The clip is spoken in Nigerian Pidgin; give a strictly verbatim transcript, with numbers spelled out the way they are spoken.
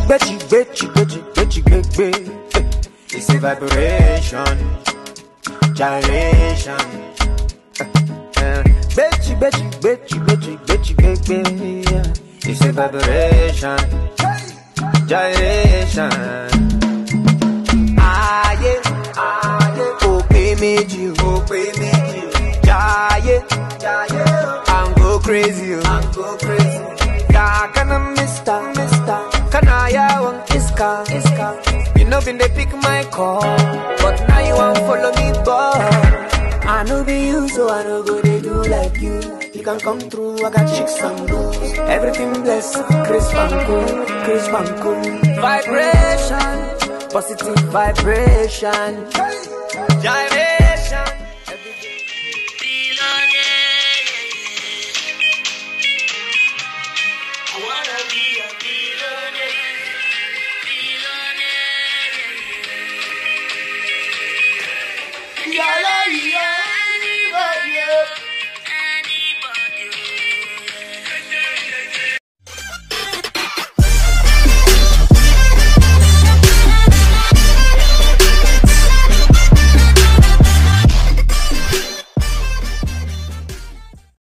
chigbe, chigbe, chigbe, chigbe, chigbe, chigbe. It's a vibration, gyration. Betchy, betchy, betchy, betchy, betchy, betchy, yeah. It's a vibration, gyration. Aye, aye, oh pay me you, oh pay me you. Jaye, jaye, I'm go crazy, I'm go crazy. Ya kana mister, mister, kana ya wang iska, iska. You know been they pick my call, but now you want follow me, boy. I know be you, so I know go they do like you. You can come through, I got chicks and blues. Everything blessed, crisp and cool, crisp and cool. Vibration, positive vibration, gyration. I wanna be a billionaire, billionaire. Yeah, yeah, yeah.